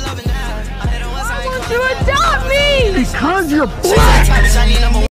Why won't you adopt me? Because you're black!